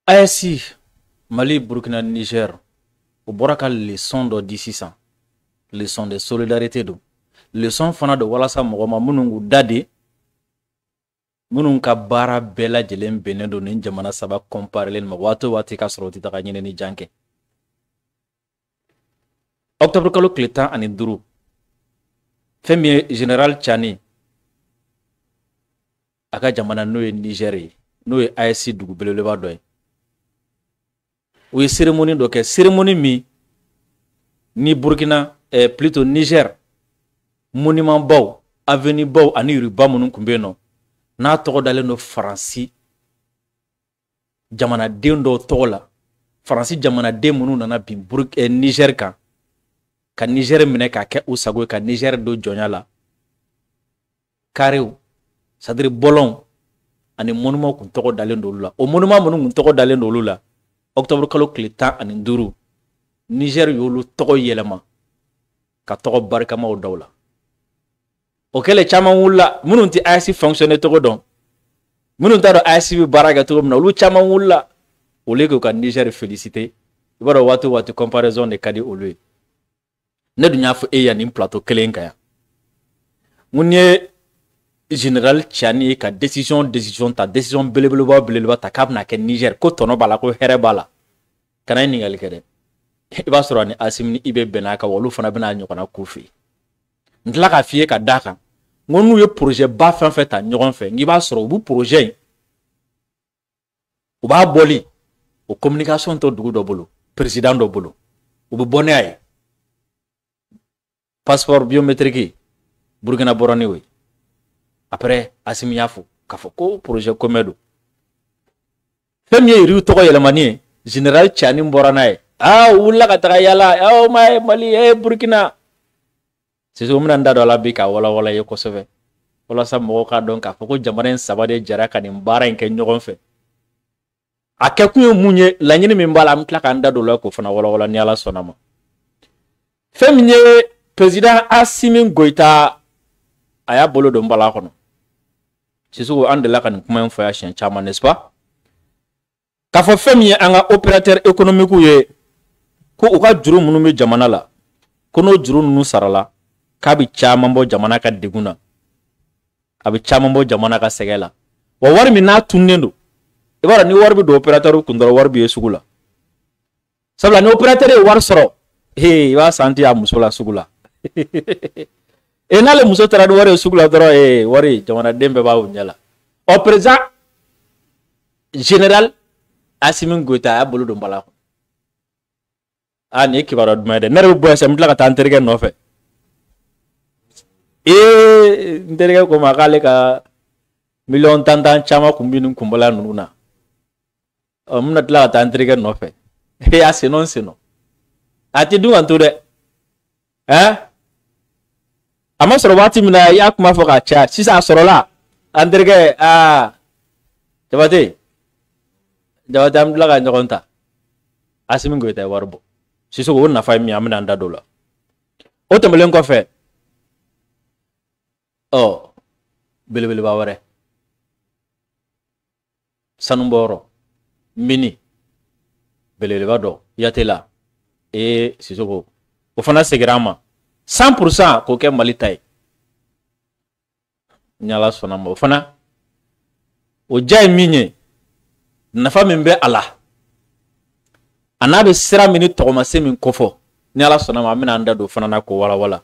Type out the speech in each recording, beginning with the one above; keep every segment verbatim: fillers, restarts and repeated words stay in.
A E C Mali, Burkina, Niger o bɔra ka leçon dɔ di sisan, leçon de solidarité do, leçon fana de walasa mɔgɔ ma minnu k'u da de minnu ka baara bɛɛ lajɛlen bɛnnen do nin jamana saba comparelen ma waati waati ka sɔrɔ u tɛ taga ɲinini jan kɛ. Octobre kalo tile tan ani duuru fɛn min ye Général Tchani a ka jamana n'o ye Niger ye, n'o ye A E C dugu belebeleba dɔ ye, u ye cérémonie dɔ kɛ, cérémonie min ni Burkina eh, plutôt Niger monument baw, avenue baw ani yiriba minnu kun bɛ yen nɔ n'a tɔgɔ dalen do Faransi jamanaden dɔw tɔgɔ la, Faransi jamanaden minnu nana bin Burk eh, Niger kan ka Niger minɛ k'a kɛ u sago ye, ka Niger do jɔnya la, karew c'est-à-dire bɔlɔnw ani monument kun tɔgɔ dalen do olu la. O monument minnu kun tɔgɔ dalen do olu la, octobre kalo tile tan ani duuru Niger y'olu tɔgɔ yɛlɛma ka tɔgɔ barikamaw daw la. O kɛlen caman wulila minnu tɛ A E C fonctionner togo dɔn, minnu t'a dɔn A E C bɛ baara kɛ togo min na, olu caman wulila au lieu que ka Niger féliciter. I b'a dɔn waati waati comparaison de ka di olu ye. Ne dun y'a fɔ e yan nin plateau kelen kan yan, mun ye Général Tchani ye ka décision décision ta décision belebeleba belebeleba ta k'a bɛna kɛ Niger, ko tɔnɔ b'a la, ko hɛrɛ b'a la, kana ye ɲininkali kɛ dɛ. I b'a sɔrɔ ni Assimi ni I B bɛn'a kan, olu fana bɛna ɲɔgɔnna k'u fɛ yen. N tila k'a f'i ye ka d'a kan, n ko n'u ye projet ba fɛn fɛn ta ɲɔgɔn fɛ, n k'i b'a sɔrɔ u b'u projet in u b'a bɔli o communication to dugu dɔ bolo, président dɔ bolo, u bɛ bɔ n'a ye. Passeport biométrique Burkina bɔra n'o ye. Après Assimi y'a fɔ k'a fɔ ko projet commun do. Fɛn min ye yiriw tɔgɔ yɛlɛmani ye, Général Tchani bɔra n'a ye. Ah, u wulila ka taga yala, oh my Mali, eh Burkina. C'est ça, mina ndado ala bi ka wala wala ye kosɛbɛ. Walasa mɔgɔw ka dɔn k'a fɔ ko jamana in saba de jara ka nin baara in kɛ ɲɔgɔn fɛ. A kɛkun ye mun ye, laɲini min b'a la, an bɛ tila k'an da don o la k'o fana wala wala ni Ala sɔnna ma. Fɛn min ye président Assimi Goïta a y'a bolo don bala kɔnɔ. Sisoko an delila ka nin kuma in fɔ yan siɲɛ caman, n'est-ce pas? K'a fɔ fɛn min ye an ka opérateur économique ye ko u ka juru minnu bɛ jamana la, ko n'o juru ninnu sarala k'a bɛ caman bɔ jamana ka degun na, a bɛ caman bɔ jamana ka sɛgɛn la. Wa wari min n'a tunnen don, i b'a dɔn ni wari bɛ don opérateur kun dɔrɔn wari bɛ ye sugu la. Sabula ni opérateur ye wari sɔrɔ, he, i b'a santi a muso la sugu la. E n'ale muso taara ni wari ye sugu la dɔrɔn, ee wari jamanaden bɛɛ b'a ɲɛ la. Ɔ président général Assimi Goïta a y'a bolo don bala kɔnɔ. Ah, nin ye kibaruya duman ye dɛ. Ne yɛrɛ bɛ bɔ yan sisan, n bɛ tila ka taa n terikɛ nɔfɛ. Ee n terikɛ ko ma k'ale ka miliyɔn tan tan caman kun bɛ nin kunbala ninnu na. Ɔ n bɛna tila ka taa n terikɛ nɔfɛ. Ee a senɔ n senɔ. A tɛ dun ka to dɛ. Ɛn? A ma sɔrɔ waati min na i y'a kuma fɔ ka caya, sisan a sɔrɔla. An terikɛ, aa Jabate, Jabate an bɛ tila ka ɲɔgɔn ta. Assimi Goïta ye wari bɔ. Sisoko o nafa ye min ye, an bɛna an da don o la. O tɛmɛnen kɔfɛ, ɔ belebeleba wɛrɛ, sanubɔyɔrɔ, mini belebeleba dɔ, Yatela, ee Sisoko, o fana seginna an ma cent pour cent k'o kɛ Mali ta ye. Ni Ala sɔnna ma, o fana o diya ye min ye, nafa min bɛ a la, a n'a bɛ sira min ni tɔgɔmase min kofɔ, ni Ala sɔnna ma an bɛna an da don fana na k'o wala wala.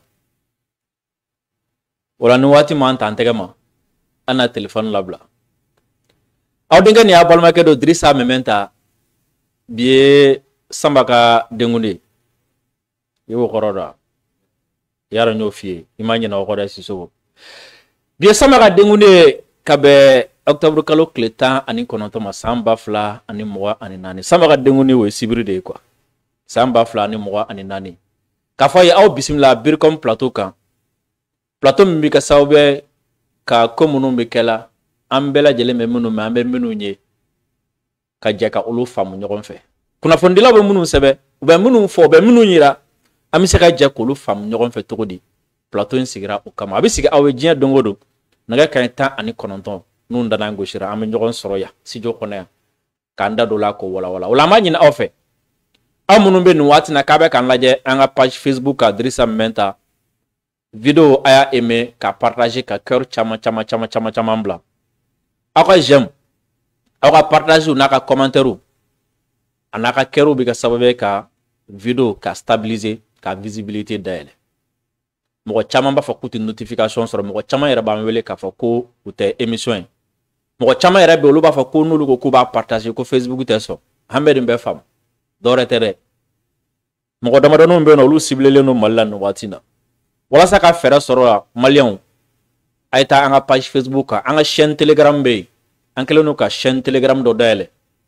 O la ni waati ma an ta an tɛgɛ ma, an na téléphone labila. Aw denkɛ nin y'a balimakɛ dɔ Dirisa Mɛmɛnta, bi ye Sanba ka denkundi ye. I y'o kɔrɔ dɔn? I y'a dɔn n y'o f'i ye, i ma ɲinɛ o kɔ dɛ Sisoko. Bi ye Sanba ka denkundi ye ka bɛn octobre kalo tile tan ani kɔnɔntɔn ma san ba fila ani mugan ani naani. Sanba ka denkundi o ye sibiri de ye quoi. San ba fila ani mugan ani naani. K'a fɔ a ye aw bisimila Biricom plateau kan. Plateau min bɛ kɛ sababu ye ka ko minnu bɛ kɛ la, an bɛɛ lajɛlen bɛ minnu mɛn, an bɛ minnu ye, ka jɛ ka olu faamu ɲɔgɔn fɛ. Kunnafonidilaw bɛ minnu sɛbɛn, u bɛ minnu fɔ, u bɛ minnu yira, an bɛ se ka jɛ k'olu faamu ɲɔgɔn fɛ cogo di? Plateau in sigira o kama. A bɛ sigi aw ye diɲɛ don o don, nɛgɛ kanɲɛ tan ani kɔnɔntɔn, n'u nana gosira, an bɛ ɲɔgɔn sɔrɔ yan, studio kɔnɔ yan. kanda do la ko wala wala wala ma nyina ofe amunu be no watina ka be kan laje anga page Facebook ka Drissa Menta video aya aimé ka partager ka cœur chama chama chama chama chama bla aka j'aime aka partager na ka commentaire anaka kero bi ka sababe ka video ka stabiliser ka visibilité d'aile mo chama ba fa kuti notification sur mo chama yera ba wele ka fa ko ute émission mo chama yera be lu ba fa ko nulu ko ba partager ko Facebook te so hambe be fam dore tere mo dama do no be no lu cible le no mallan watina wala sa ka fera soro malien ayta anga page Facebook anga chaîne Telegram be ankele no ka chaîne Telegram do daile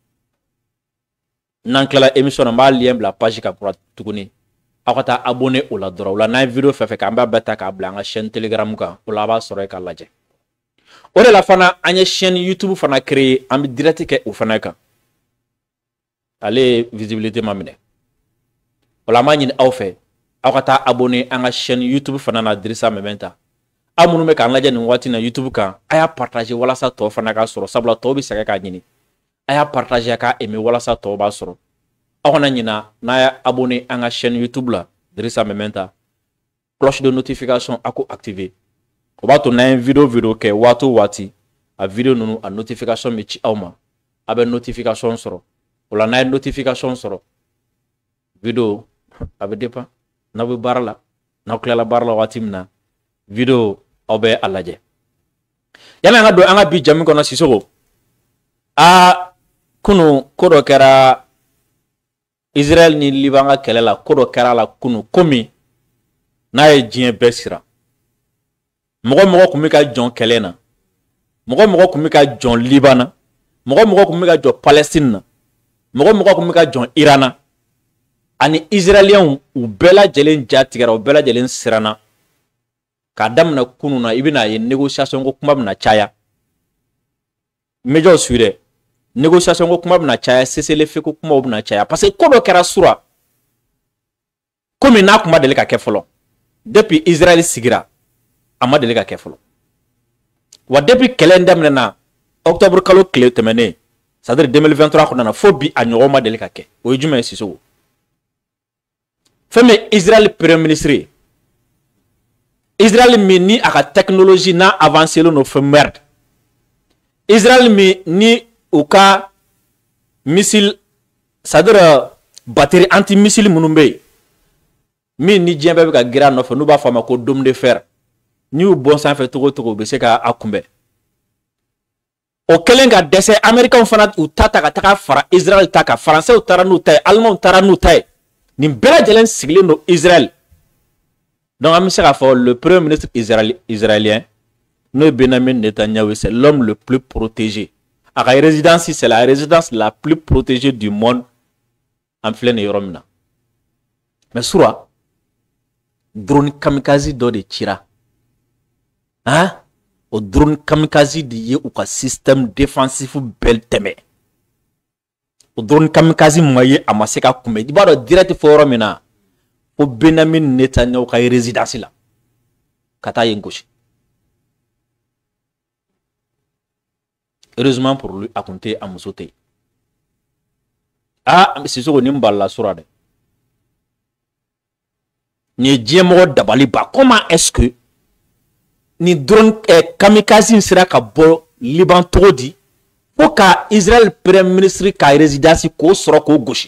nankla émission ba lien la page ka pour tukuni akata abonné ou la dora ou la na vidéo fait fait kamba beta ka bla nga chaîne Telegram ka ou la ba soro ka laje ore la fana anya chaîne YouTube fana créer am direct ke ou fana ka allez visibilité mamine wala ma ñin aw fe akata abonné anga chaîne YouTube fana na Drissa Menta amunu me kan laje ni wati na YouTube ka aya partager wala sa to fana ka soro sabla to bi saka ka ñini aya partager ka aimer wala sa to ba soro akona ñina na ya abonné anga chaîne YouTube la Drissa Menta cloche de notification ako activer ko ba to na vidéo vidéo ke watu wati a vidéo nunu a notification mi ci awma abe notification soro wala na notification soro vidéo abe depa na bu barala na ko la barala wati mna vidéo obe alaje yana nga do anga bi jami kono sisoko a kunu kodo kera Israel ni libanga kelela kodo kera la kunu komi na ye jien besira mogo mogo kumi ka jon kelena mogo mogo kumi ka jon libana mogo mogo kumi ka jon Palestine mogo mogo kumi ka jon Irana ani Israelien u bela jelen jatigara u bela jelen sirana ka damna kunu na ibina ye négociation ko kuma bna chaya mejo suire négociation ko kuma bna chaya cessez le feu ko kuma bna chaya parce que kodo kera sura comme na kuma dele ka kefolo depuis Israël sigira ama dele ka kefolo wa depuis calendar na octobre kalo clé temene c'est-à-dire deux mille vingt-trois ko na fobi anyo ma dele ka ke o jume siso femme Israël premier ministre Israël mi ni aka technologie na avancé lo no fe merde Israël mi ni uka missile c'est-à-dire batterie anti missile munumbe mi ni djembe ka gira no fe no ba fama ko dôme de fer ni u bon sans fait togo togo be se ka akumbe o kelenga dese américain fana u tata ka taka fara Israël taka français u tara nu tay allemand tara nu tay ni bela jelen sigle no Israël. Donc, le premier ministre israélien, Benjamin Netanyahu, c'est l'homme le plus protégé. La résidence, c'est la résidence la plus protégée du monde en plein Europe. Mais sur drone kamikaze do de tira. Hein? O drone kamikaze de ou ka système défensif bel teme. O drone kamikaze moye amaseka kume. Di ba do direct forum na. Pour Benjamin Netanyahu ka résidence là kata yengoshi heureusement pour lui a compté à musote ah c'est ce qu'on nimba la sura de ni diemo dabali ba comment est-ce que ni drone eh, kamikaze sera ka bo Liban todi pour ka Israël premier ministre ka résidence ko soro ko goshi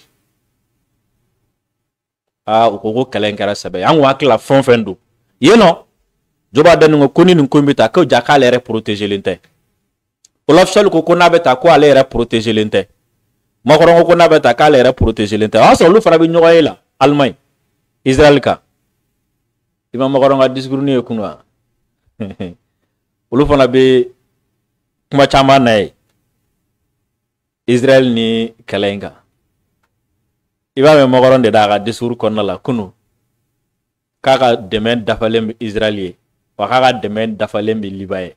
ah ukoko kelenkara sabe an wa kila fon fendo yeno joba den ngo koni ni kombita ko jaka le re protéger lente olaf shal ko kona beta ko ale re protéger lente makoro ko na beta ka le re protéger lente aso lu fara bi nyoy la almay Israël ka imam makoro nga discours ni kunwa ulu fana be kuma chama nay Israël ni kelenga iba me mogoron de daga discours konna la kunu kaka demen dafalem israélien wa kaka demen dafalem libaye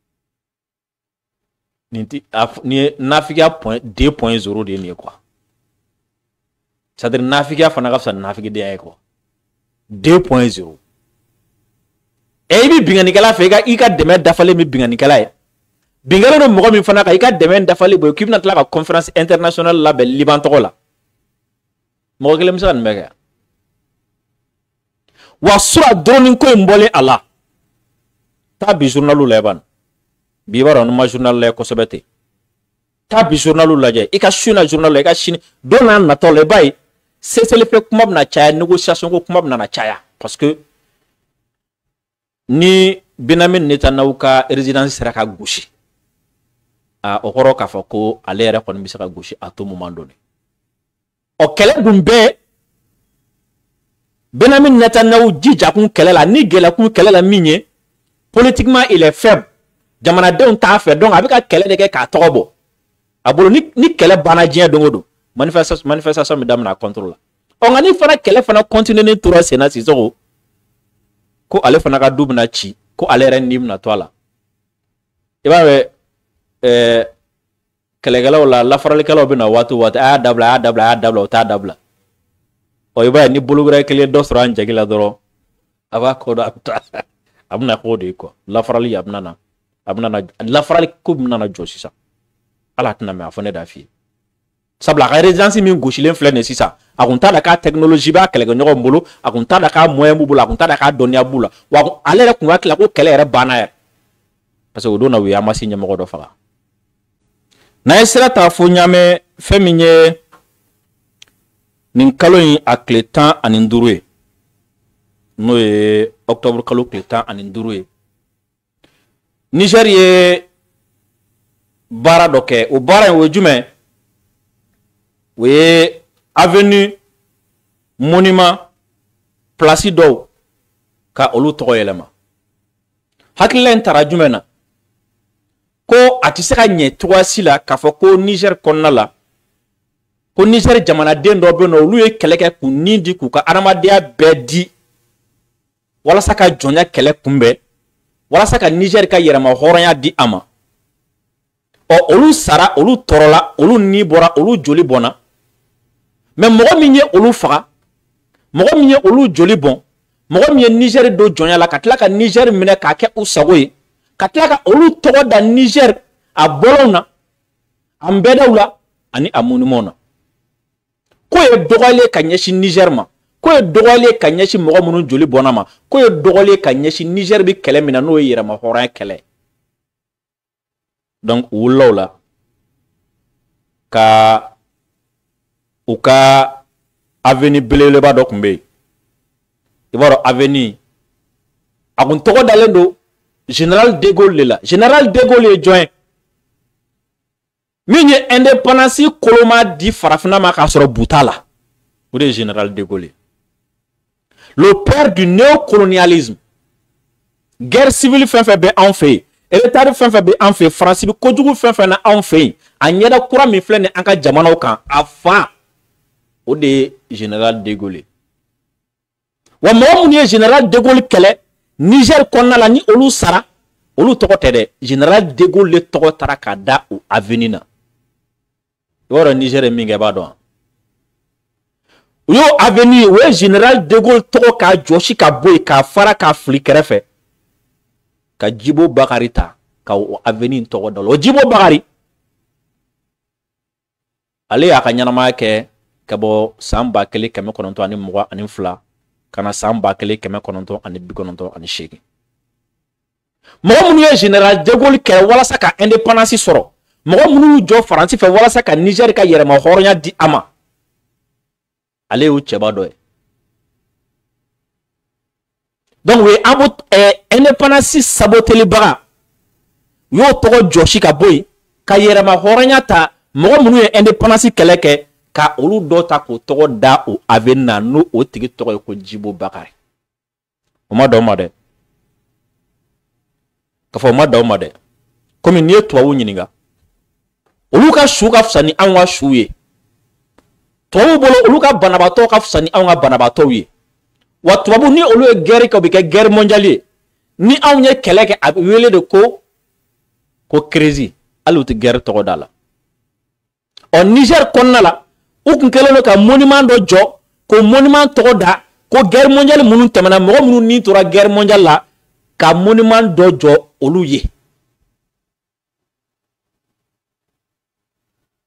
ninti ni nafiga point deux point zéro de ni quoi c'est-à-dire nafiga fana ka sa nafiga de ay quoi deux point zéro e bi bingani kala fe ka ika demen dafalem bingani kala bingalo no mɔgɔ min fana ka i ka dɛmɛ dafali bɔ k'i bɛna tila ka conférence internationale labɛn Liban tɔgɔ la mɔgɔ kelen bɛ se ka nin bɛɛ kɛ wa sura dɔɔnin ko in bɔlen a la taa bi journalu la ban bi b'a dɔn ma journal la kosɛbɛ ten taa bi journalu lajɛ i ka su na journal la i ka sini don n'a natɔ la i b'a ye cessez-le-feu kuma bɛna caya négociation ko kuma bɛna caya parce que ni Benjamin Netanyahu ka résidence sera ka gosi a o kɔrɔ k'a fɔ ko ale yɛrɛ kɔni bɛ se ka gosi à tout moment donné o kɛlɛ dun bɛɛ Benjamin Netanyahu jijakun kɛlɛ la ni gɛlɛkun kɛlɛ la min ye politiquement il est faible jamanadenw t'a fɛ donc a bɛ ka kɛlɛ de kɛ k'a tɔgɔ bɔ a bolo ni ni kɛlɛ banna diɲɛ don o don manifestation manifestation bɛ daminɛ a contre la ɔ nka ni fana kɛlɛ fana continuer ni tora sen na Sisoko ko ale fana ka du bɛna ci ko ale yɛrɛ ni bɛna to a la i b'a ye ɛɛ kɛlɛkɛlaw la lafaralikɛlaw bɛna waati o waati a y'a dabila a y'a dabila a y'a dabila o t'a dabila ɔ i b'a ye ni bolokɔrɔ kelen dɔ sɔrɔ an jagi la dɔrɔn a b'a kɔ dɔn a bɛ taa a bɛna k'o de ye quoi lafarali a bɛna na a bɛna na lafarali ko bɛna na jɔ sisan ala tɛna mɛn a fɔ ne da f'i ye sabula a ka résidence min gosilen filɛ nin sisan a kun t'a da k'a technologie b'a kɛlɛkɛɲɔgɔn bolo a kun t'a da k'a moyen b'u bolo a kun t'a da k'a dɔnniya b'u la wa ale yɛrɛ kun hakili la ko kɛlɛ yɛrɛ banna yɛrɛ parce que o don na u ye Hamasi ɲɛmɔgɔ dɔ faga n'an ye sira ta fo ɲaamɛ fɛn min ye nin kalo in a tile tan ani duuru ye n'o ye octobre kalo tile tan ani duuru ye Niger ye baara dɔ kɛ o baara in o ye jumɛn o ye avenue monument place dɔw ka olu tɔgɔ yɛlɛma hakilila in tara jumɛn na ko a tɛ se ka ɲɛ cogoya si la k'a fɔ ko Niger kɔnɔna la ko Niger jamanaden dɔ bɛ yen nɔ olu ye kɛlɛ kɛ k'u ni di k'u ka adamadenya bɛɛ di walasa ka jɔnya kɛlɛ kunbɛn walasa ka Niger ka yɛrɛma hɔrɔnya di a ma ɔ olu sara olu tɔɔrɔla olu ni bɔra olu joli bɔnna mais mɔgɔ min ye olu faga mɔgɔ min ye olu joli bɔn mɔgɔ min ye Niger do jɔnya la ka tila ka Niger minɛ k'a kɛ u sago ye ka tila ka olu tɔgɔ da Niger a bɔlɔnw na a nbɛdaw la ani a monument na ko ye dɔgɔyali ka ɲɛsin Niger ma ko ye dɔgɔyali ka ɲɛsin mɔgɔ minnu joli bɔnna ma ko ye dɔgɔyali ka ɲɛsin Niger bi kɛlɛ min na n'o ye yɛrɛma hɔrɔnya kɛlɛ donc u wulila o la ka u ka avenue belebeleba dɔ tun bɛ yen i b'a dɔn avenue a kun tɔgɔ dalen don général de Gaulle de la général de Gaulle ye jɔn ye min ye indépendance koloma di farafinna ma k'a sɔrɔ bu t'a la o de ye général de Gaulle le père du néocolonialisme guerre civile fɛn fɛn bɛ anw fɛ yen état fɛn fɛn bɛ anw fɛ yen faransi bi kojugu fɛn fɛn na anw fɛ yen a ɲɛda kura min filɛ nin an ka jamanaw kan a fa o de ye général de Gaulle wa mɔgɔ minnu ye général de Gaulle kɛlɛ Niger kɔnɔna la ni olu sara olu tɔgɔ tɛ dɛ général de Gaulle tɔgɔ taara k'a da o avenue na i b'a dɔn Niger ye min kɛ i b'a dɔn u y'o avenue o ye général de Gaulle tɔgɔ k'a jɔsi ka bɔ yen k'a fara k'a fili kɛrɛfɛ ka Djibo Bakari ta ka o avenue tɔgɔ da o Djibo Bakari ale y'a ka ɲɛnamaya kɛ ka bɔ san ba kelen kɛmɛ kɔnɔntɔn ani mugan ani fila ka na san ba kelen kɛmɛ kɔnɔntɔn ani bi kɔnɔntɔn ani seegin mɔgɔ minnu ye général de Gaulle kɛlɛ walasa ka indépendance sɔrɔ mɔgɔ minnu y'u jɔ faransi fɛ walasa ka Niger ka yɛrɛma hɔrɔnya di a ma ale y'o cɛba dɔ ye donc o ye abo eh, indépendance sabotelibaga u y'o tɔgɔ jɔsi ka bɔ yen ka yɛrɛma hɔrɔnya ta mɔgɔ minnu ye indépendance kɛlɛ kɛ ka olu dɔ ta k'o tɔgɔ da o avenue na n'o o tigi tɔgɔ ye ko Djibo Bakari o ma d'aw ma dɛ k'a fɔ o ma d'aw ma dɛ komi n'i ye tubabu ɲininka olu ka su ka fisa ni anw ka su ye tubabu bolo olu ka banabaatɔ ka fisa ni anw ka banabaatɔw ye wa tubabu ni olu ye guerre kɛ o bɛ kɛ guerre mondiale ye ni anw ye kɛlɛ kɛ a bɛ wele de ko ko crise hali u tɛ guerre tɔgɔ da la ɔ Niger kɔnɔna la u kun kɛlen don ka monument dɔ jɔ ko monument tɔgɔ da ko guerre mondiale minnu tɛmɛna mɔgɔ minnu ni tora guerre mondiale la ka monument dɔ jɔ olu ye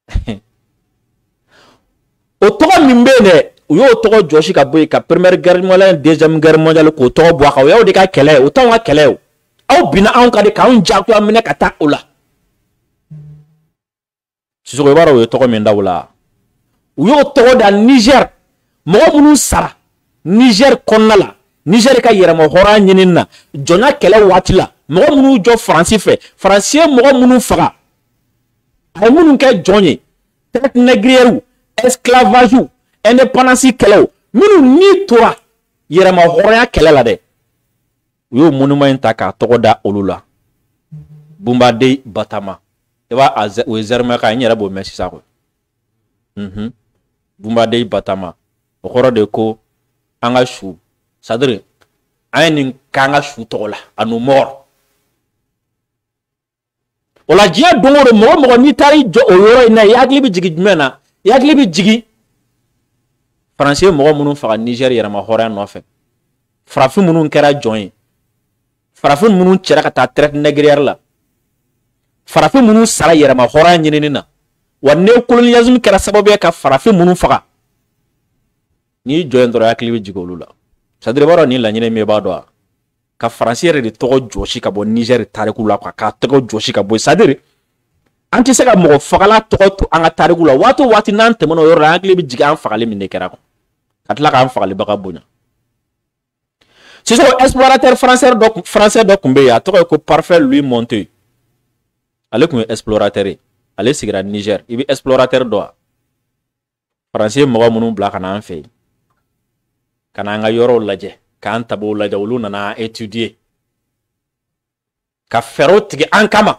o tɔgɔ min bɛ yen dɛ u y'o tɔgɔ jɔsi ka bɔ yen ka première guerre mondiale deuxième guerre mondiale k'o tɔgɔ bɔ a kan o y'aw de ka kɛlɛ ye o t'anw ka kɛlɛ ye o aw binna anw kan de k'anw jagoya minɛ ka taa o la Sissoko i b'a dɔn u ye tɔgɔ min da o la u y'o tɔgɔ da Niger mɔgɔ minnu sara Niger kɔnɔna la Niger ka yɛrɛma hɔrɔnya ɲinini na jɔnya kɛlɛ waati la mɔgɔ minnu jɔ Faransi fɛ Faransi ye mɔgɔ minnu faga a ye minnu kɛ jɔn ye traite négrière esclavage indépendance kɛlɛw minnu ni tora yɛrɛma hɔrɔnya kɛlɛ la dɛ u y'o monument in ta k'a tɔgɔ da olu la Bumba-Dey Batama i b'a o ye zɛrimɛ kan n yɛrɛ b'o mɛn sisan ko mhm Bumba-Dey Batama o kɔrɔ de ko an ka su c'est-à-dire an ye nin k'an ka su tɔgɔ la a nous mort o la diɲɛ don o don mɔgɔ mɔgɔ n'i taara i jɔ o yɔrɔ in na i hakili bɛ jigin jumɛn na i hakili bɛ jigin Faransi ye mɔgɔ minnu faga Niger yɛrɛma hɔrɔnya nɔfɛ farafin minnu kɛra jɔn ye farafin minnu cɛra ka taa traite négrière la farafin minnu sara yɛrɛma hɔrɔnya ɲinini na wa néocolonialisme kɛra sababu ye ka farafin minnu faga n'i jɔ yen dɔrɔn i hakili bɛ jigin olu la c'est-à-dire i b'a dɔn nin laɲini min i b'a dɔn wa ka Faransi yɛrɛ de tɔgɔ jɔsi ka bɔ Niger tariku la quoi k'a tɔgɔ jɔsi ka bɔ c'est-à-dire an tɛ se ka mɔgɔ fagala tɔgɔ to an ka tariku la waati o waati n'an tɛmɛna o yɔrɔ la an hakili bɛ jigin an fagali min de kɛra quoi ka tila k'an fagalibaga bonya Sissoko explorateur français dɔ français dɔ tun bɛ yen a tɔgɔ ye ko Parfait Louis Monteux ale tun ye explorateur ye ale sigira Niger i bɛ explorateur dɔn wa Faransi ye mɔgɔ minnu bila ka na an fɛ yen ka na an ka yɔrɔw lajɛ k'an tabaw lajɛ olu nana étudier ka fɛɛrɛw tigɛ an kama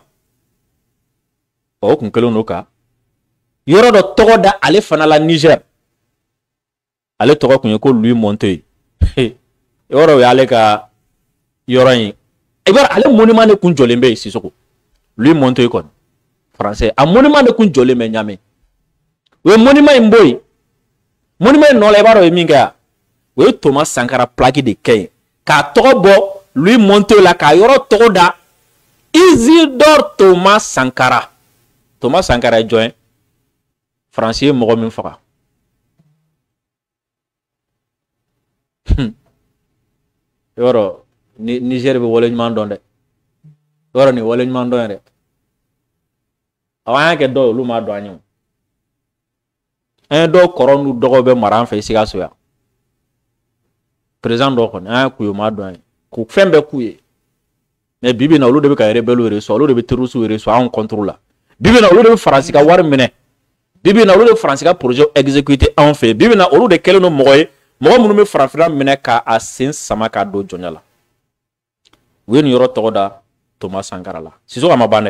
o kun kelen don ka yɔrɔ dɔ tɔgɔ da ale fana la Niger ale tɔgɔ kun ye ko Louis Monteux yɔrɔ o y'ale ka yɔrɔ in i b'a ale monument de kun jɔlen bɛ yen Sissoko Louis Monteux kɔni français a monument de kun jɔlen bɛ ɲamɛ o ye monument in bɔ yen monument in nɔ la i b'a dɔn o ye min kɛ yan o ye Thomas Sankara plaque de kɛ yen k'a tɔgɔ bɔ Louis Monteux la k'a yɔrɔ tɔgɔ da Isidore Thomas Sankara Thomas Sankara ye jɔn ye Faransi ye mɔgɔ min faga yɔrɔ ni Niger bɛ wale ɲuman dɔn dɛ yɔrɔ ni wale ɲuman dɔn yɛrɛ awɔ an y'a kɛ dɔw olu m'a dɔn an ye an ye dɔw kɔrɔ n'u dɔgɔw bɛ mara an fɛ Sikaso yan président dɔw kɔni an y'a k'u ye u m'a dɔn an ye k'u fɛn bɛɛ k'u ye mais bi bi in na olu de bɛ ka rebelle reçu olu de bɛ terroriste reçu anw contre la bi bi in na olu de bɛ Faransi ka wari minɛ bi bi in na olu de bɛ Faransi ka projet exécuter anw fɛ bi bi in na olu de kɛlen don mɔgɔ ye mɔgɔ minnu bɛ farafinna minɛ k'a sen sama k'a don jɔnya la u ye nin yɔrɔ tɔgɔ da Thomas Sankara la Sissoko a ma ban dɛ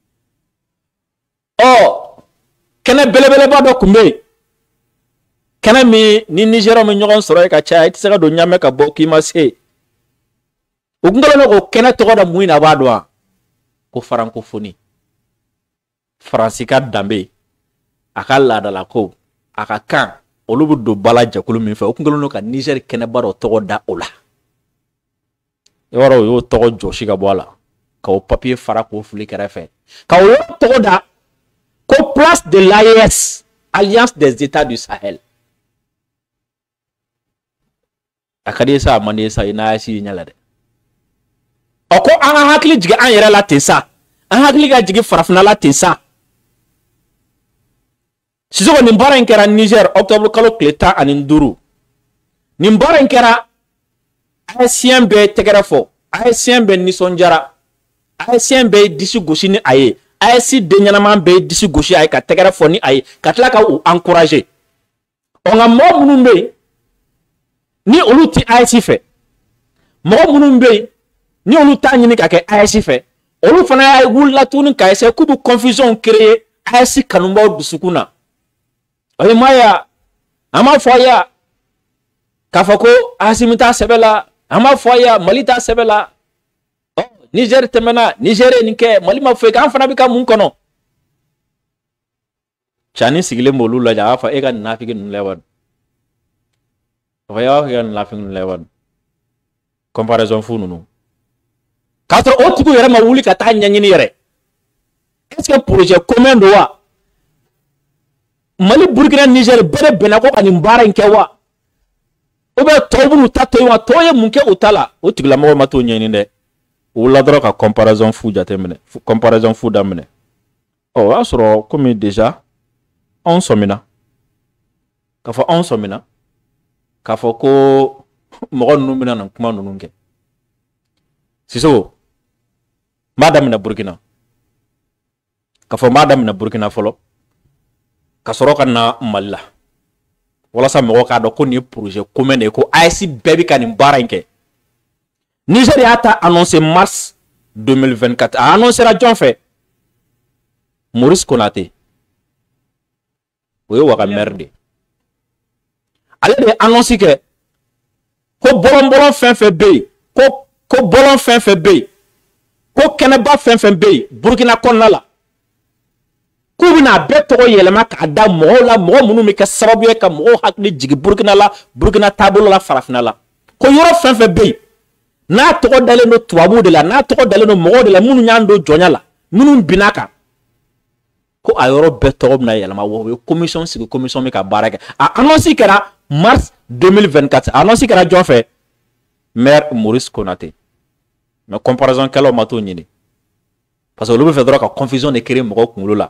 ɔ kɛnɛ belebeleba dɔ tun bɛ yen kɛnɛ min ni Nigériens bɛ ɲɔgɔn sɔrɔ yen ka caya i tɛ se ka don ɲamɛ ka bɔ k'i ma se u tun kɛlen don k'o kɛnɛ tɔgɔ da mun na a b'a dɔn wa ko francophonie Faransi ka danbe a ka laadalako a ka kan olu bɛ don bala jɛkulu min fɛ o tun kɛlen don ka Niger kɛnɛba dɔ tɔgɔ da o la i b'a dɔn o y'o tɔgɔ jɔsi ka bɔ a la ka o papier fara k'o fili kɛrɛfɛ ka o yɔrɔ tɔgɔ da ko place de l'A E S Alliance des États du Sahel a ka di ye sa a man di ye sa i n'a ye si ɲɛ la dɛ ɔ ko an ka hakili jigin an yɛrɛ la ten sa an hakili ka jigin farafinna la ten sa Sissoko nin baara in kɛra Niger octobre kalo tile tan ani duuru nin baara in kɛra Haïtien bɛɛ tɛgɛrɛ fɔ Haïtien bɛɛ nisɔndiyara Haïtien bɛɛ disi gosi ni a ye A E S den ɲɛnaman bɛɛ disi gosi a ye ka tɛgɛrɛ fɔ ni a ye ka tila ka u encourager ɔ nka mɔgɔ minnu bɛ yen ni olu ti A E S fɛ mɔgɔ minnu bɛ yen ni olu t'a ɲini ka kɛ A E S fɛ olu fana y'a wulila tuguni ka essayer k'u bɛ confusion créer A E S kanubaw dusukun na o ye maa ye an b'a fɔ a ye k'a fɔ ko Asimi t'a sɛbɛn la an b'a fɔ a ye Mali t'a sɛbɛn la ɔ Niger tɛmɛna Niger ye nin kɛ Mali ma foyi kɛ an fana bɛ ka mun kɔnɔ Cani sigilen b'olu lajɛ a b'a fɔ e ka nin nafiki ninnu lajɛ wani a fɔ e b'a fɔ e ka nin nafiki ninnu lajɛ wani comparaison fu ninnu k'a sɔrɔ o tigiw yɛrɛ ma wuli ka taa ɲɛɲini yɛrɛ est-ce que projet commun don wa Mali Burkina Niger bere benako ka nin baara in kɛ wa o bɛ tɔw b'u ta to yen wa tɔw ye mun kɛ u ta la o tigilamɔgɔ ma t'o ɲɛɲini dɛ u wulila dɔrɔn ka comparaison fu jateminɛ comparaison fu daminɛ ɔ o y'a sɔrɔ komi déjà anw sɔmina k'a fɔ anw sɔmina k'a fɔ ko mɔgɔ ninnu bɛna nin kuma ninnu kɛ Sisoko n b'a daminɛ Burkina k'a fɔ n b'a daminɛ Burkina fɔlɔ ka sɔrɔ ka na Mali la walasa mɔgɔw k'a dɔn ko nin ye projet commun de ye ko A E S bɛɛ bɛ ka nin baara in kɛ Niger y'a ta annoncé mars deux mille vingt-quatre a annoncé la jɔn fɛ Maurice Konate o ye Ouaga maire de ale de ye annonce kɛ ko bɔlɔn-bɔlɔn fɛn fɛn bɛ yen ko ko bɔlɔn fɛn fɛn bɛ yen ko kɛnɛba fɛn fɛn bɛ yen Burkina kɔnɔna la k'u bɛna a bɛɛ tɔgɔ yɛlɛma k'a da mɔgɔw la mɔgɔ minnu bɛ kɛ sababu ye ka mɔgɔw hakili jigin Burkina la Burkina taabolo la farafinna la ko yɔrɔ fɛn fɛn bɛ yen n'a tɔgɔ dalen don tubabuw de la n'a tɔgɔ dalen don mɔgɔw de la minnu y'an don jɔnya la minnu binna kan ko a yɔrɔ bɛɛ tɔgɔ bɛna yɛlɛma wa o ye commission sigi commission bɛ ka baara kɛ a annonce kɛra mars deux mille vingt-quatre a annonce kɛra jɔn fɛ maire Maurice Konate mais comparaison kɛlaw ma t'o ɲini parce que olu bɛ fɛ dɔrɔn ka confusion de créer mɔgɔw kunkolo la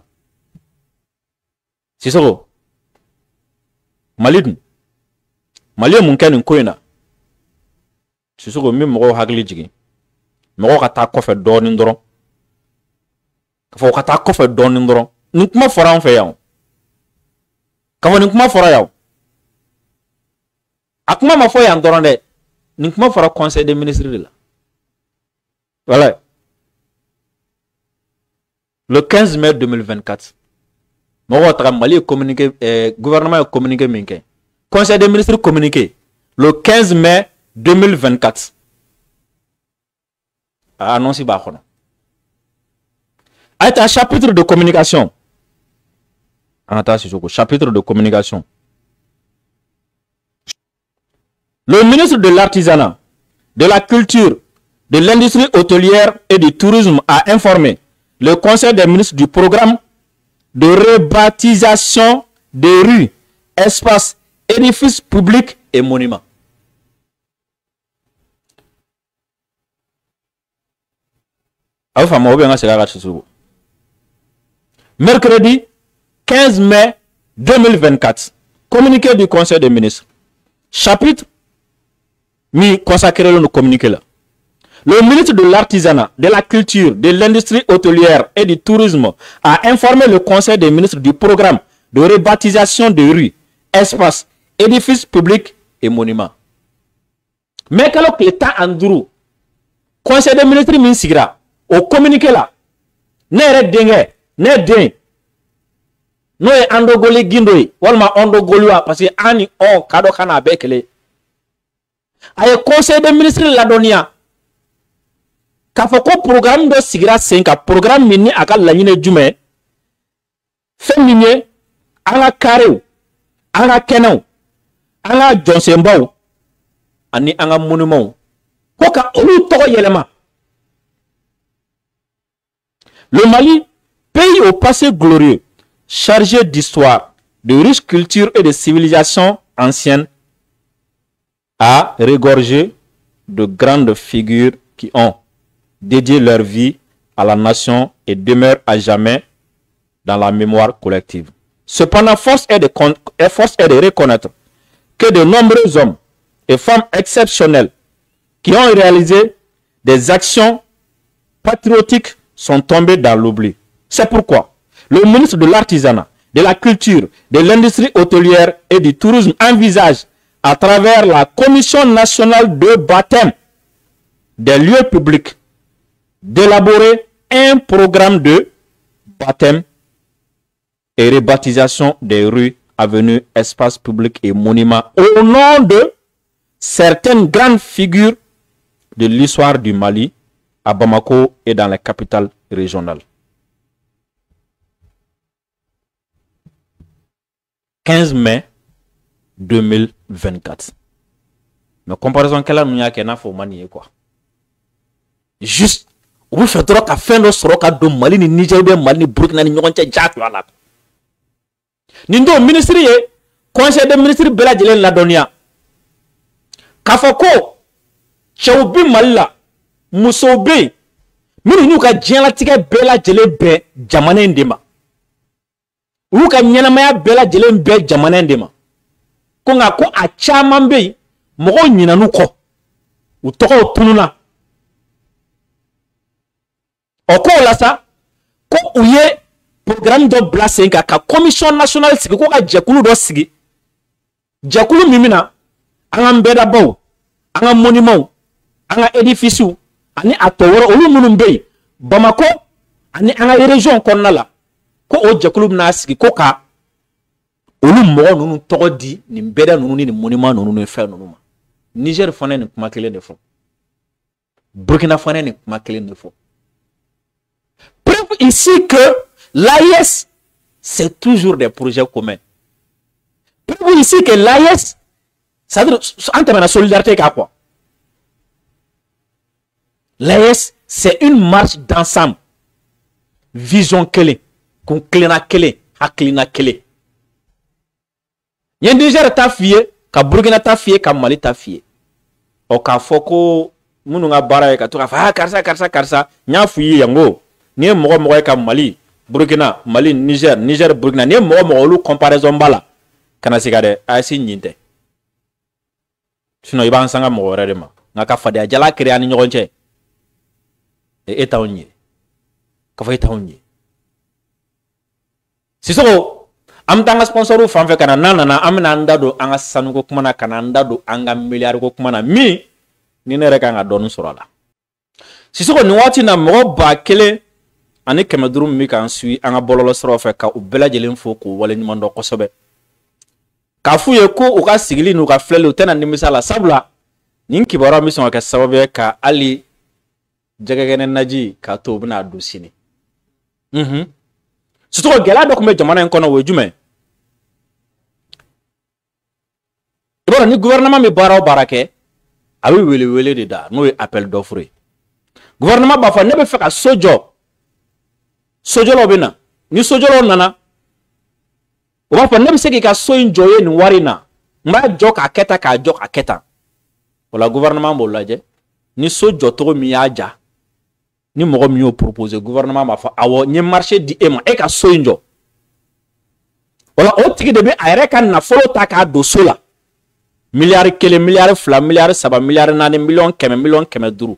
Sisoko Mali dun Mali ye mun kɛ nin ko in na Sisoko min mɔgɔw hakili jigin mɔgɔw ka taa kɔfɛ dɔɔnin dɔrɔn ka fɔ ka taa kɔfɛ dɔɔnin dɔrɔn nin kuma fɔra an fɛ yan ka fɔ nin kuma fɔra yan a kuma ma fɔ yan dɔrɔn dɛ nin kuma fɔra conseil des ministres de la voilà le quinze mai deux mille vingt-quatre mɔgɔw taga Mali ye communiqué euh, gouvernement ye communiqué min kɛ conseil des ministres communiqué le quinze mai deux mille vingt-quatre a annoncé b'a kɔnɔ a été un chapitre de communication an ka taa Sisoko chapitre de communication le ministre de l'artisanat de la culture de l'industrie hôtelière et du tourisme a informé le conseil des ministres du programme de rebaptisation des rues, espaces, édifices publics et monuments. Mercredi quinze mai deux mille vingt-quatre, communiqué du Conseil des ministres. Chapitre mis consacré au communiqué là. Le ministre de l'Artisanat, de la Culture, de l'Industrie hôtelière et du Tourisme a informé le Conseil des ministres du programme de rebaptisation de rues, espaces, édifices publics et monuments. Mais quand l'État Andrew, Conseil des ministres minsigra, au communiqué là, n'est dengue, n'est dengue. Nous est andogoli gindoi, walma andogolua parce que ani on kado kana bekele. Aye Conseil des ministres la donia. K'a fɔ ko programme dɔ sigira sen kan programme min ni a ka laɲini ye jumɛn fɛn min ye an ka karew an ka kɛnɛw an ka jɔnsenbaw ani an ka monuments ko ka olu tɔgɔ yɛlɛma. Le Mali, pays au passé glorieux, chargé d'histoire, de riche culture et de civilisation ancienne, a regorgé de grandes figures qui ont dédié leur vie à la nation et demeurent à jamais dans la mémoire collective. Cependant, force est de, force est de reconnaître que de nombreux hommes et femmes exceptionnels qui ont réalisé des actions patriotiques sont tombés dans l'oubli. C'est pourquoi le ministre de l'Artisanat, de la Culture, de l'Industrie hôtelière et du Tourisme envisage, à travers la Commission nationale de baptême des lieux publics, d'élaborer un programme de baptême et rebaptisation des rues, avenues, espaces publics et monuments au nom de certaines grandes figures de l'histoire du Mali à Bamako et dans les capitales régionales. quinze mai deux mille vingt-quatre. Mais comparaison qu'elle a nous a qu'elle a fait manier quoi. Juste ou fait trop qu'à fin de soroka de Mali ni Niger ou Mali ni Burkina ni Nyon Tchad voilà. Nindo ministre ye conseil de ministre bela jelen la donia kafako chawbi malla musobe minu ñu ka diɲɛlatigɛ bɛɛ lajɛlen bɛɛ jamana in de ma olu ka ɲɛnamaya bɛɛ lajɛlen bɛɛ jamana in de ma ko nka ko a caman bɛ yen mɔgɔw ɲinanu kɔ u tɔgɔw tununa o ko la sa ko u ye programme dɔ bila sen kan ka commission nationale sigi ko ka jɛkulu dɔ sigi jɛkulu min bɛna an ka nbɛdabaw an ka monument an ka édifices ani a tɔ wɛrɛ olu minnu bɛ yen Bamako ani an ka région kɔnɔna la ko o jɛkulu bɛna sigi ko ka olu mɔgɔ ninnu tɔgɔ di nin bɛda ninnu ni nin monument ninnu ni fɛn ninnu ma Niger fana ye nin kuma kelen de fɔ Burkina fana ye nin kuma kelen de fɔ preuve ici que l'A E S c'est toujours des projets communs preuve ici que l'A E S ça veut dire en termes de solidarité quoi quoi l'A E S c'est une marche d'ensemble vision kele kun klena kele haklina kele yen Niger ta fiye ka Burkina ta fiye ka Mali ta fiye o ka foko munu nga bara ka to ka fa karsa karsa karsa nya fuyi yango ni mogo mogo ka Mali Burkina Mali Niger Niger Burkina ni mogo mogo lu comparaison bala kana sigade asi nyinte sino iban sanga mogo rede ma nga ka fade jala kriya ni nyogonche e eta onye ka fa eta onye sisoko am tanga sponsoru fanfe kana nanana amna ndado anga sanugo kumana kana ndado anga milliard ko kumana mi ni ne reka nga donu sorala sisoko ni wati na mo ba kele ani kemeduru mi kan sui anga bololo soro fe ka u bela jelen fo ko wala ni mando ko sobe ka fu ye ko u ka sigili nu ka flele tena ni misala sabla nin kibara mi son ka sababe ka ali jagagene naji ka to bina du sini mhm sisoko gela do ko me jamana en kono wo jume ibara ni gouvernement mi bara o barake abi wele wele de da no appel d'offre gouvernement ba fa ne be fe ka sojo sojo lo bina ni sojo lo nana o ba fa ne be se ki ka so enjoy ni warina mba jo ka keta ka jo ka keta wala gouvernement bo laje ni sojo to mi aja ni mogo mi o proposer gouvernement ma fa awo ni marché di ema e ka so enjoy wala o tigi de be ayre kan na folo ta ka do sola milliard kele milliard fla milliard saba milliard nane million keme million keme duru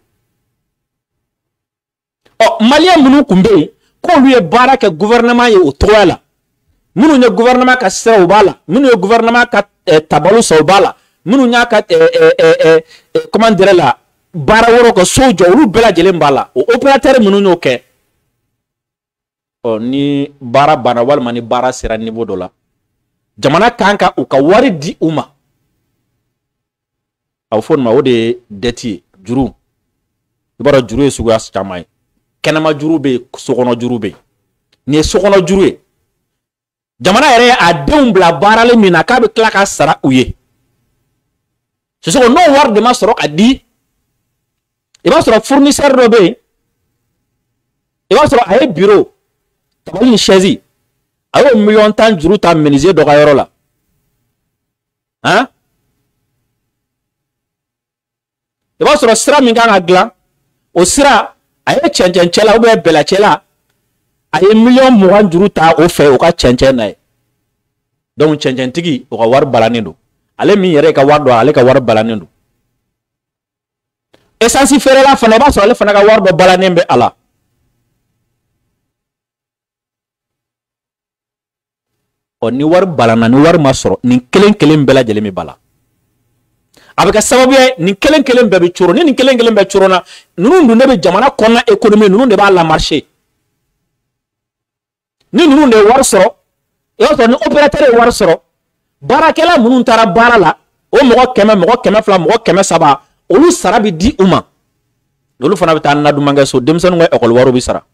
o malien munu kumbe ko lui e bara ke gouvernement ye o toala munu ne gouvernement ka sera o bala munu e gouvernement ka eh, tabalu so bala munu nya ka eh, eh, eh, eh, eh, comment dire la bara woro ko sojo ulu bela jelen bala o opérateur munu no ke o ni bara bana wal mani bara sera niveau dola jamana kanka o ka wari di uma aw fon ma wode deti juru ibara juru e sugu as chamay kenama juru be sokono juru be ni sokono juru e jamana yere a deum bla barale mina ka be klaka sara uye so so no war de ma soro adi e ba soro fournisseur do be e ba soro ay bureau tabali chaise ayo million tan juru ta menuisier do ga yoro la hein e ba soro sira min kan agla o sira aye chenchen chela o be bela chela aye million mugan juru ta o fe o ka chenchen na donc chenchen tigi o ka war balanendo ale mi yere ka war do ale ka war balanendo essence fere la fana ba so ale fana ka war do balanembe ala o ni war balana ni war masoro ni kelen kelen bela jele mi bala abeka sababu ye ni kelen kelen bebe churo ni ni kelen kelen be churo na nunu ndu nebe jamana konna économie nunu de ba la marché ni nunu de war soro e o ni opérateur war soro barakela nunu tara bara la o mo kema mo kema fla mo kema saba olu sarabi di uma lolu fana be tan na du manga so demsen ngoy école waru bi sara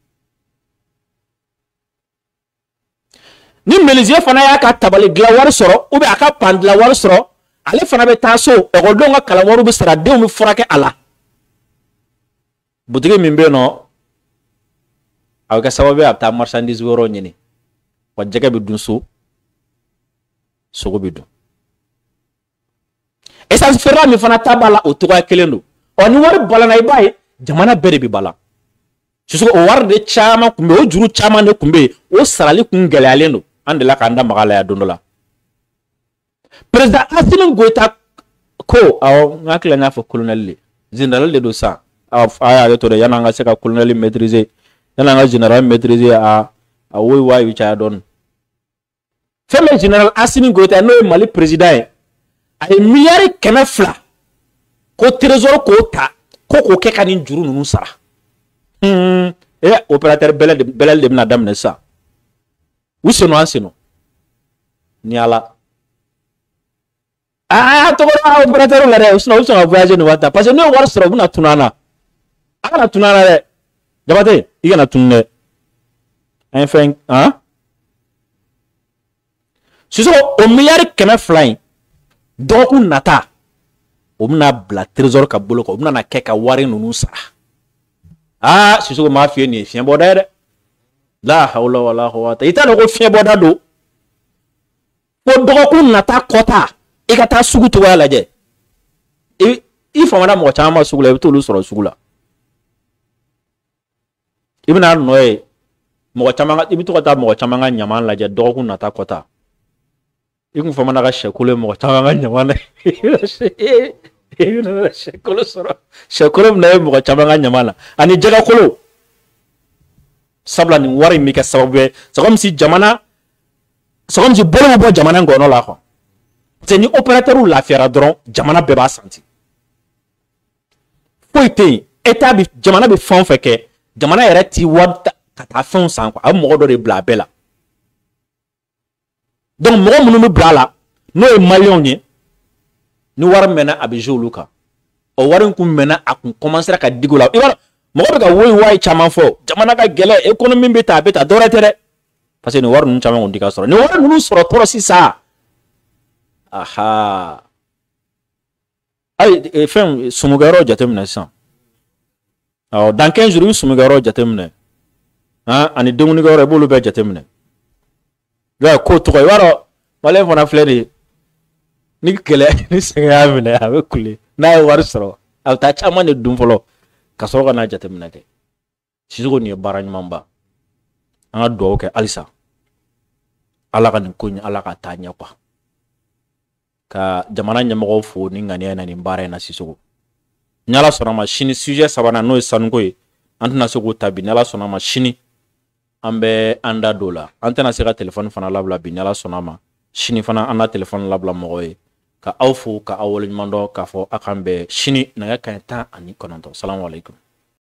ni menuisier fana ya ka tabali gla war soro ou be aka pandla war soro ale fana be taso e ko donga kala waru be sara de mi forake ala boutique min be no aw ka sababu abta marchandise woro nyini wa jega be dunso sogo bɛ dun essence feerela min fana ta b'a la o togoya kelen don ɔ ni wari balana i b'a ye jamana bɛɛ de bɛ bala Soso o wari de caman kun bɛ o juru caman de kun bɛ o sarali kun gɛlɛyalen don an de la k'an da maga la ya don dɔ la président Assimi Goïta ko awɔ n hakili la n y'a fɔ colonel le général de don sa a y'a ale to dɛ yan'an ka se ka colonel maîtriser yan'an ka général maîtriser a a woyi waa bɛ caya dɔɔni fɛn min général Assimi Goïta n'o ye Mali président ye a ye miliyari kɛmɛ fila ko trésor k'o ta ko k'o kɛ ka nin juru ninnu sara hmm e opérateur bɛlɛ bɛlɛ de bɛna daminɛ sisan u seno an seno ni ala ah to ko opérateur la dɛ u seno u sɔn ka voyager ni waati parce que n'o ye wari sɔrɔ u bɛna tunu an na a kana tunu an na dɛ Jabate i kana tunu dɛ an ye fɛn han sisan o miliyari kɛmɛ fila in dɔgɔkun nata o bɛna bila trésor ka bolo kan o bɛna kɛ ka wari ninnu sara ah Sissoko m'a f'i ye nin ye fiɲɛ bɔda ye dɛ la hawla wala quwwata i t'a dɔn ko fiɲɛ bɔda don ko dɔgɔkun nata kɔta i ka taa sugu cogoya lajɛ i i famana mɔgɔ caman ma sugu la i bɛ t'olu sɔrɔ sugu la i bɛna nɔ ye mɔgɔ caman i bɛ to ka taa mɔgɔ caman ka ɲaman lajɛ dɔgɔkun nata kɔta i kun famana ka sɛkolo ye mɔgɔ caman ka ɲaman na i bɛna sɛkolo sɔrɔ sɛkolo bɛna ye mɔgɔ caman ka ɲaman na ani jɛgɛkolo sabula nin wari in bɛ kɛ sababu ye c'est comme si jamana c'est comme si bolo bɛ bɔ jamana ngɔnɔ la quoi parce que ni opérateur lafiyara dɔrɔn jamana bɛɛ b'a santi foyi tɛ yen état bi jamana bɛ fɛn o fɛn kɛ jamana yɛrɛ ti wari ka taa fɛnw san quoi a bɛ mɔgɔ dɔ de bila a bɛɛ la donc mɔgɔ minnu bɛ bila a la n'o ye maliyɛnw ye ni wari mɛnna a bɛ jouer olu kan o wari in kun mɛnna a kun commencera ka digi o la i b'a dɔn mɔgɔ bɛ ka woyi wayi caman fɔ jamana ka gɛlɛ économie bɛ ta a bɛ ta dɔwɛrɛ tɛ dɛ parce que nin wari ninnu caman kun tɛ ka sɔrɔ ni wari ninnu sɔrɔ tɔɔrɔ sisan aha ayi fɛn sumukɛyɔrɔ jateminɛ sisan awɔ dans quinze jours i bɛ sumukɛyɔrɔ jateminɛ han ani dumunikɛyɔrɔ i b'olu bɛɛ jateminɛ i b'a ye ko tɔgɔ i b'a dɔn maliyɛn fana filɛ de ye ni kɛlɛ ni sɛgɛn y'a minɛ a bɛ kule n'a ye wari sɔrɔ a bɛ taa caman de dun fɔlɔ ka sɔrɔ ka n'a jateminɛ kɛ Sissoko nin ye baara ɲumanba an ka dugawu kɛ halisa ala ka nin ko in ala ka taa ɲɛ quoi ka jamana ɲɛmɔgɔw fo ni ŋaniya in na nin baara in na Sissoko ni ala sɔnna ma sini sujet sabanan n'o ye sanuko ye an tɛna se k'o ta bi ni ala sɔnna ma sini an bɛ an da don la an tɛna se ka telefɔni fana labila bi ni ala sɔnna ma sini fana an na telefɔni labila mɔgɔw ye ka aw fo ka aw waleɲuman dɔn k'a fɔ a k'an bɛn sini nɛgɛ kanɲɛ tan ani kɔnɔntɔn salamu aleykum